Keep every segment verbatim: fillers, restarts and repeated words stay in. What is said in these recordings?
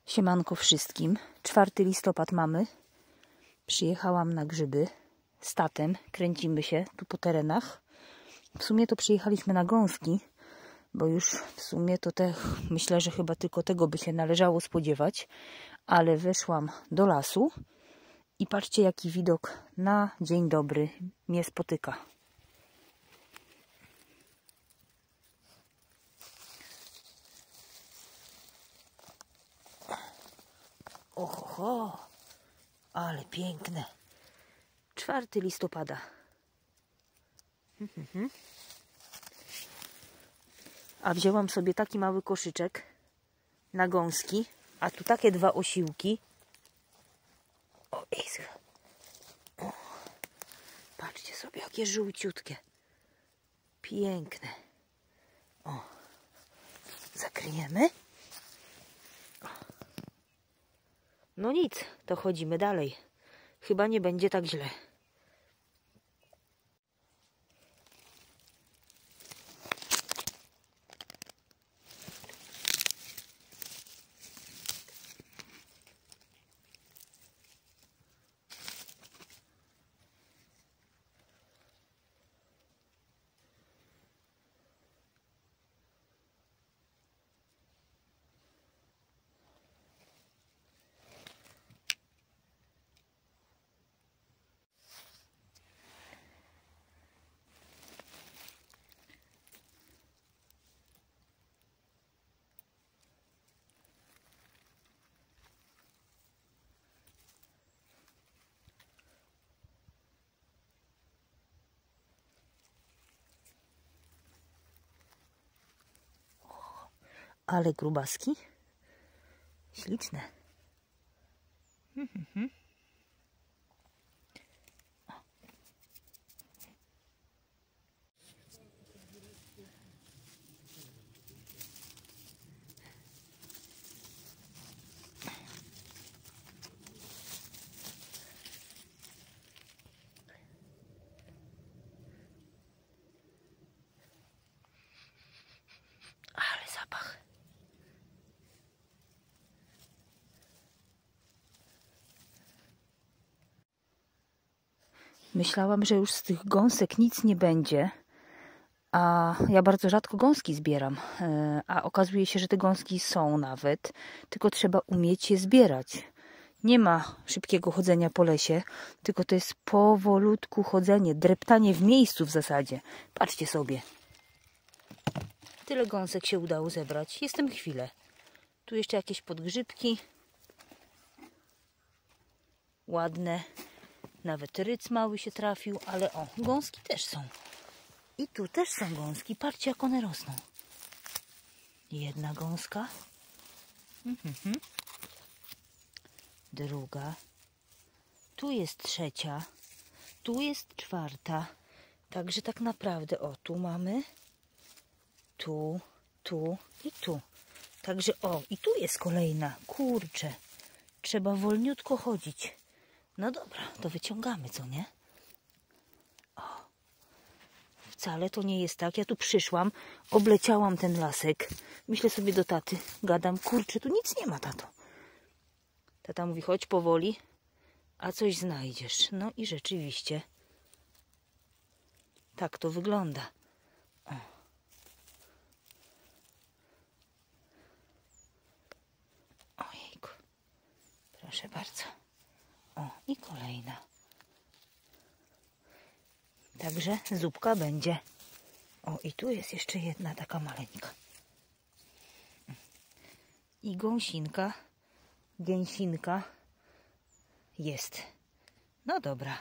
Siemanko wszystkim. czwarty listopad mamy. Przyjechałam na grzyby z tatem. Kręcimy się tu po terenach. W sumie to przyjechaliśmy na gąski, bo już w sumie to te, myślę, że chyba tylko tego by się należało spodziewać. Ale weszłam do lasu i patrzcie, jaki widok na dzień dobry mnie spotyka. Oho, ale piękne. czwarty listopada. A wzięłam sobie taki mały koszyczek na gąski, a tu takie dwa osiłki. O, o, patrzcie sobie, jakie żółciutkie. Piękne. O, zakryjemy. No nic, to chodzimy dalej. Chyba nie będzie tak źle. Ale grubaski. Śliczne. Ale zapach. Myślałam, że już z tych gąsek nic nie będzie, a ja bardzo rzadko gąski zbieram, a okazuje się, że te gąski są nawet, tylko trzeba umieć je zbierać. Nie ma szybkiego chodzenia po lesie, tylko to jest powolutku chodzenie, dreptanie w miejscu w zasadzie. Patrzcie sobie. Tyle gąsek się udało zebrać. Jestem chwilę. Tu jeszcze jakieś podgrzybki. Ładne. Nawet ryc mały się trafił, ale o, gąski też są. I tu też są gąski. Patrzcie, jak one rosną. Jedna gąska. Mhm. Druga. Tu jest trzecia. Tu jest czwarta. Także tak naprawdę, o, tu mamy. Tu, tu i tu. Także o, i tu jest kolejna. Kurczę. Trzeba wolniutko chodzić. No dobra, to wyciągamy, co nie? O. Wcale to nie jest tak. Ja tu przyszłam, obleciałam ten lasek. Myślę sobie do taty, gadam, kurczę, tu nic nie ma, tato. Tata mówi, chodź powoli, a coś znajdziesz. No i rzeczywiście tak to wygląda. O. Ojejku. Proszę bardzo. O, i kolejna. Także zupka będzie. O, i tu jest jeszcze jedna taka maleńka. I gąsinka, gęsinka jest. No dobra.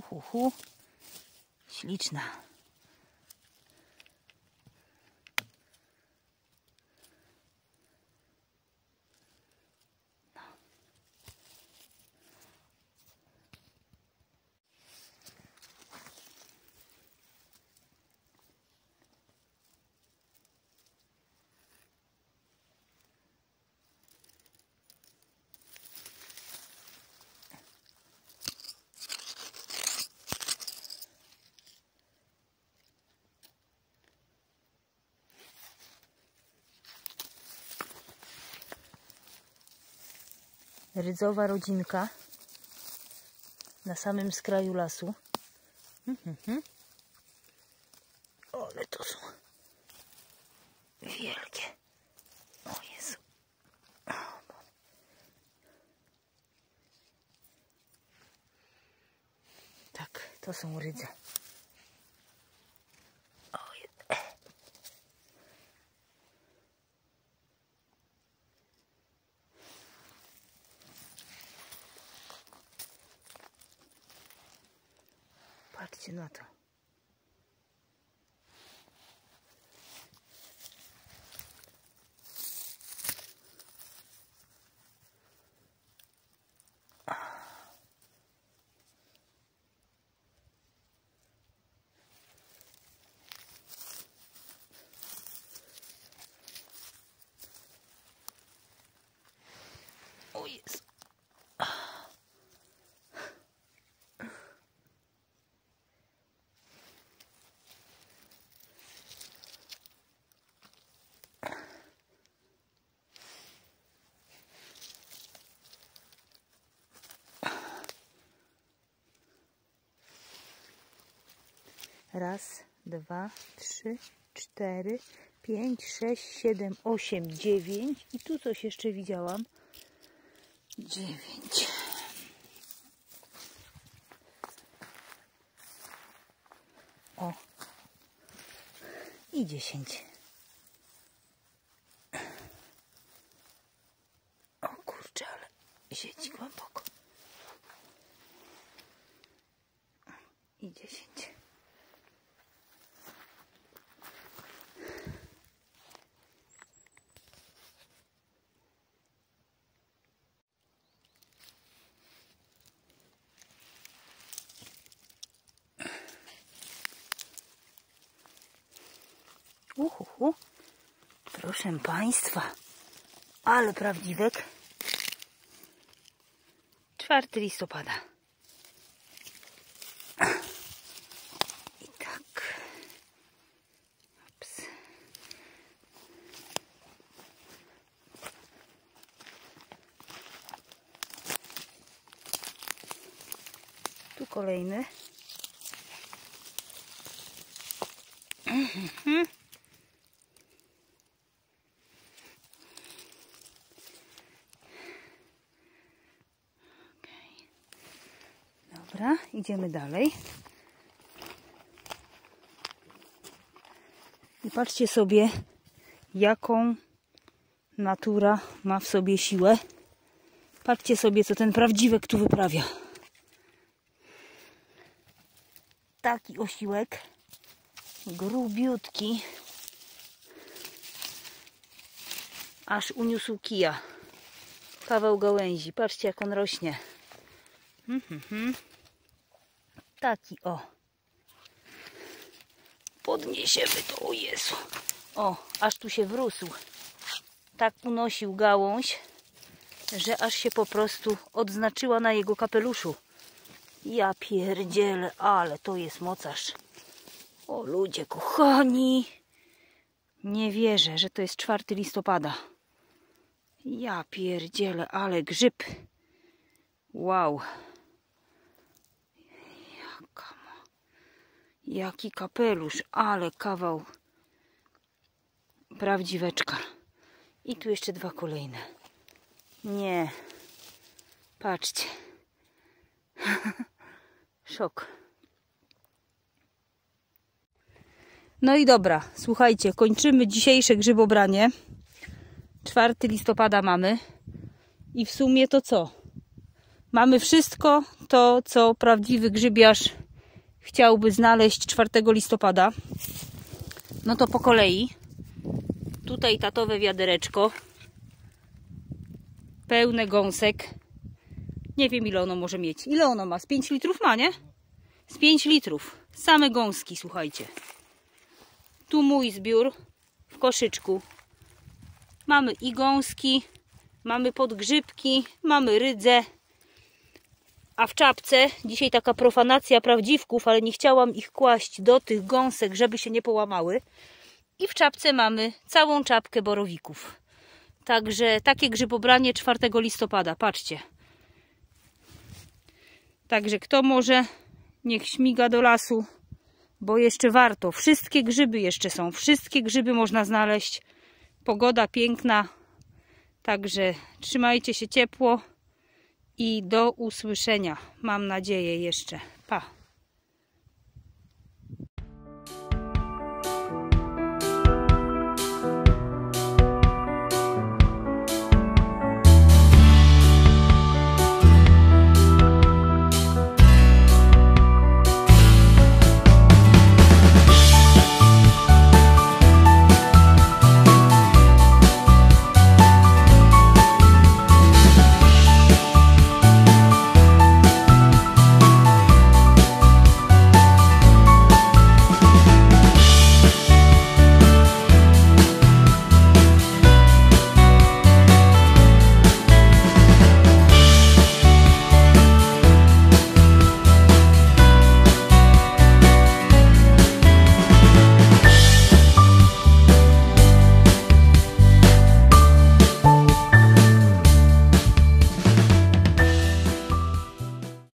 Uhuhu. Śliczna. Rydzowa rodzinka na samym skraju lasu. Mhm. Ale to są wielkie. O Jezu. Tak, to są rydze. Patrzcie na to. O Jezu. Raz, dwa, trzy, cztery, pięć, sześć, siedem, osiem, dziewięć. I tu coś jeszcze widziałam. Dziewięć. O. I dziesięć. O kurczę, ale siedzi głęboko. I dziesięć. Uhuhu. Proszę Państwa, ale prawdziwek. czwartego listopada. I tak. Ups. Tu kolejny. Mhm. Dobra, idziemy dalej. I patrzcie sobie, jaką natura ma w sobie siłę. Patrzcie sobie, co ten prawdziwek tu wyprawia. Taki osiłek, grubiutki, aż uniósł kija. Kawał gałęzi. Patrzcie, jak on rośnie. Mhm. Taki o. Podniesiemy to, o Jezu. O, aż tu się wrósł. Tak unosił gałąź, że aż się po prostu odznaczyła na jego kapeluszu. Ja pierdzielę, ale to jest mocarz. O ludzie kochani. Nie wierzę, że to jest czwartego listopada. Ja pierdzielę, ale grzyb. Wow. Jaka ma... Jaki kapelusz, ale kawał prawdziweczka. I tu jeszcze dwa kolejne. Nie. Patrzcie. Szok. No i dobra, słuchajcie, kończymy dzisiejsze grzybobranie. czwartego listopada mamy. I w sumie to co? Mamy wszystko to, co prawdziwy grzybiarz chciałby znaleźć czwartego listopada, no to po kolei. Tutaj tatowe wiadereczko, pełne gąsek. Nie wiem, ile ono może mieć. Ile ono ma? Z pięć litrów ma, nie? Z pięć litrów. Same gąski, słuchajcie. Tu mój zbiór w koszyczku. Mamy i gąski, mamy podgrzybki, mamy rydzę. A w czapce, dzisiaj taka profanacja prawdziwków, ale nie chciałam ich kłaść do tych gąsek, żeby się nie połamały. I w czapce mamy całą czapkę borowików. Także takie grzybobranie czwartego listopada. Patrzcie. Także kto może, niech śmiga do lasu, bo jeszcze warto. Wszystkie grzyby jeszcze są. Wszystkie grzyby można znaleźć. Pogoda piękna. Także trzymajcie się ciepło i do usłyszenia. Mam nadzieję jeszcze. Pa!